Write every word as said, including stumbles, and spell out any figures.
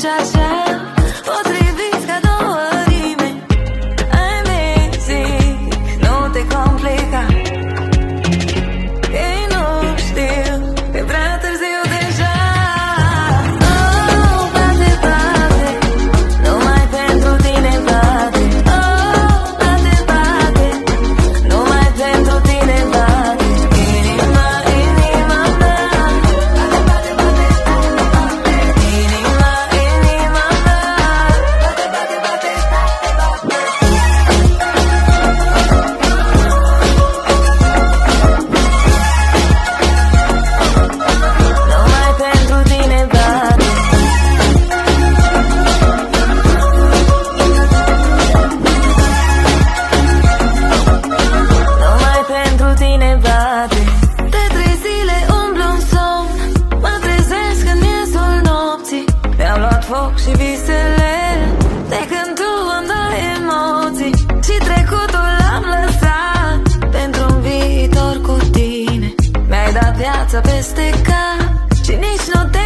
ești așa, potriviți ca două rime. Amazing, nu te complica. Ei nu știu, e prea târziu deja. Oh, bate, bate, numai pentru tine bate. Oh, bate, bate, numai pentru tine bate. Inima, inima mea. Bate, bate, bate, bate. Inima, inima mea. Bate, bate, bate, bate. Numai pentru tine bate. Numai pentru tine bate. De trei zile umblu în somn, mă trezesc în miezul nopții. Mi-am luat foc și visele, de când tu îmi dai emoții. Și trecutul l-am lăsat pentru un viitor cu tine. Mi-ai dat viața peste cap și nici nu te